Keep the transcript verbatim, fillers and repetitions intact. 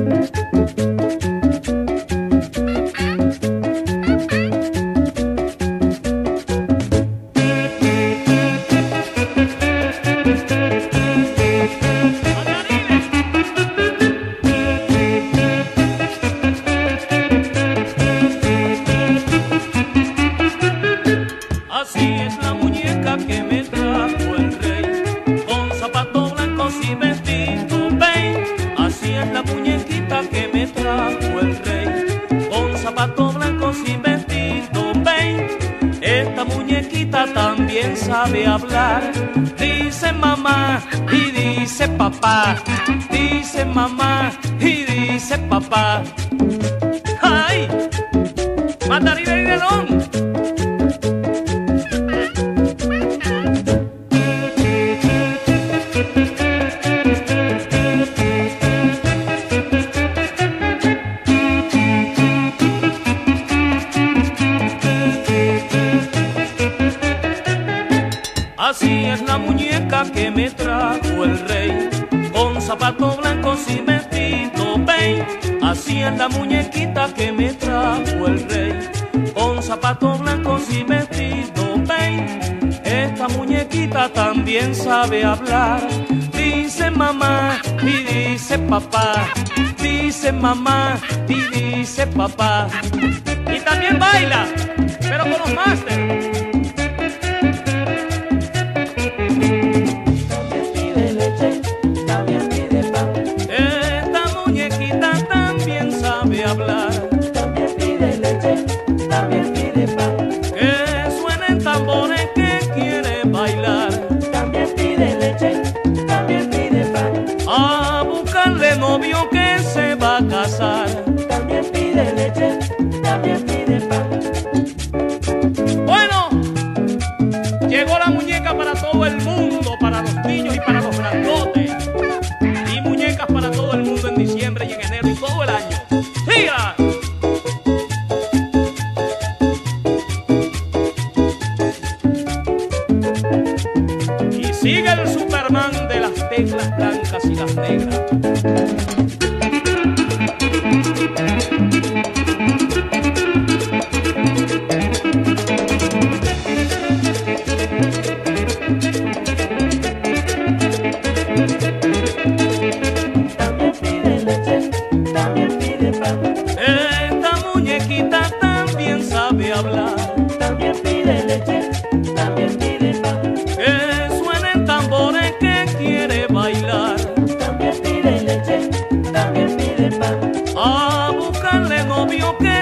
También sabe hablar, dice mamá y dice papá, dice mamá y dice papá. ¡Ay! ¡Mandarina y Delón! Así es la muñeca que me trajo el rey, con zapatos blancos y vestido ven. Así es la muñequita que me trajo el rey, con zapatos blancos y vestido ven. Esta muñequita también sabe hablar, dice mamá y dice papá, dice mamá y dice papá. Y también baila, pero con los másteres. Hablar. También pide leche, también pide pan. Que suenen tambores que quiere bailar. También pide leche, también pide pan. A buscarle novio que se va a casar. También pide leche, también pide pan. Bueno, llegó la muñeca para todo el mundo, para los niños y para los grandotes. Y muñecas para todo el mundo en diciembre y en enero y todo el año. ¡Siga! Y sigue el Superman de las teclas blancas y las negras. También pide leche, también pide pan. Esta muñequita también sabe hablar. También pide leche, también pide pan. Que suenen tambores que quiere bailar. También pide leche, también pide pan. A buscarle novio que